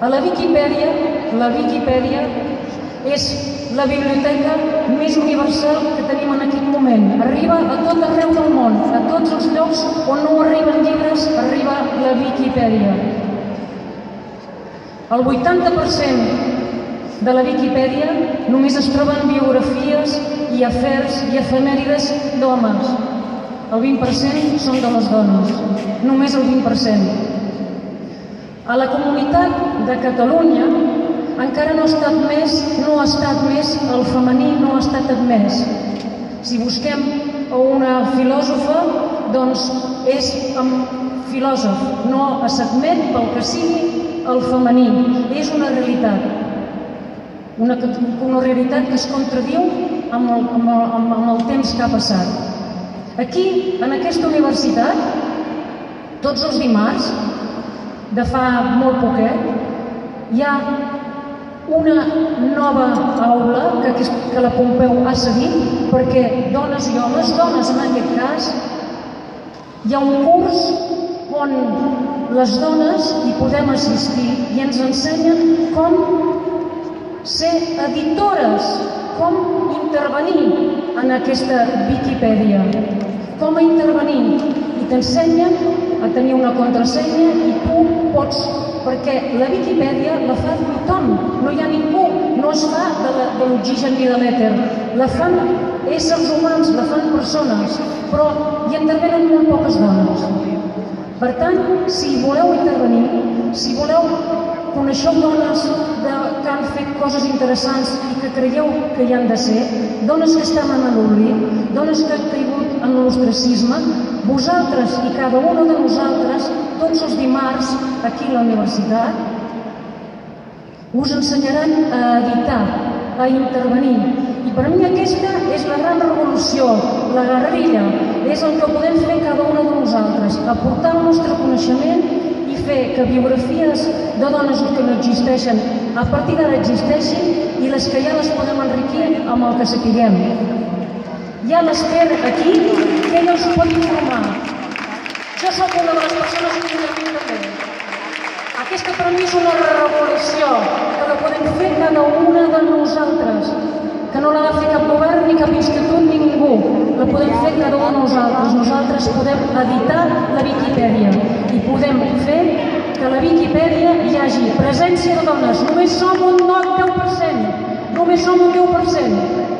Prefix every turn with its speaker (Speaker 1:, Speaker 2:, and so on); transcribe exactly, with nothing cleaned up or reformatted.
Speaker 1: A la Viquipèdia, la Viquipèdia és la biblioteca més universal que tenim en aquest moment. Arriba a tot arreu del món, a tots els llocs on no arriben llibres, arriba la Viquipèdia. El vuitanta per cent de la Viquipèdia només es troben biografies i afers i efemèrides d'homes. El vint per cent són de les dones, només el vint per cent. A la comunitat de Catalunya encara no ha estat més, no ha estat més, el femení no ha estat admès. Si busquem una filòsofa, doncs és filòsof, no s'admet pel que sigui el femení. És una realitat, una, una realitat que es contradiu amb el, amb, el, amb el temps que ha passat. Aquí, en aquesta universitat, tots els dimarts, de fa molt poquet, hi ha una nova aula que, que la Pompeu ha cedit perquè dones i homes, dones en aquest cas, hi ha un curs on les dones hi podem assistir i ens ensenyen com ser editores, com intervenir en aquesta Viquipèdia, com a intervenir, i t'ensenyen a tenir una contrasenya i tu pots, perquè la Viquipèdia la fa tothom, no hi ha ningú, no es fa de l'oxigen ni de l'èter, la fan éssers humans, la fan persones, però hi intervenen molt poques dones. Per tant, si voleu intervenir, si voleu coneixeu dones que han fet coses interessants i que creieu que hi han de ser, dones que estan en l'oblit, dones que han caigut en l'ostracisme, vosaltres i cada una de nosaltres, tots els dimarts, aquí a la universitat, us ensenyaran a editar, a intervenir. I per mi aquesta és la gran revolució, la guerrilla, és el que podem fer cada una de nosaltres, aportar el nostre coneixement i fer que biografies de dones que no existeixen a partir d'ara existeixin i les que ja les podem enriquir amb el que sapiguem. Hi ha l'Ester aquí, que ella us pot informar. Jo soc una de les persones que intervinc també. Aquesta per mi és una revolució que la podem fer cada una de nosaltres, que no l'ha de fer cap govern, ni cap institut, ni ningú. La podem fer cada una de nosaltres. Nosaltres podem editar la Viquipèdia i podem fer que a la Viquipèdia hi hagi presència de dones. Només som un deu per cent. Només som un deu per cent.